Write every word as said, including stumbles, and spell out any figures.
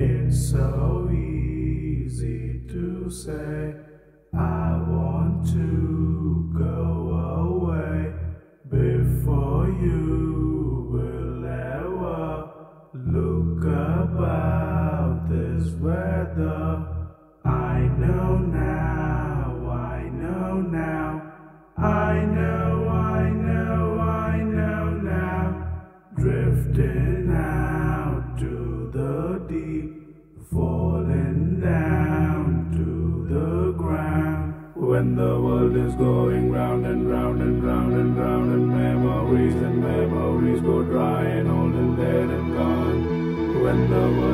It's so easy to say, I want to go away before you will ever look about this weather. I know now, I know now, I know, I know, I know now, drifting out to the deep, falling down to the ground. When the world is going round and round and round and round, and memories and memories go dry and old and dead and gone. When the world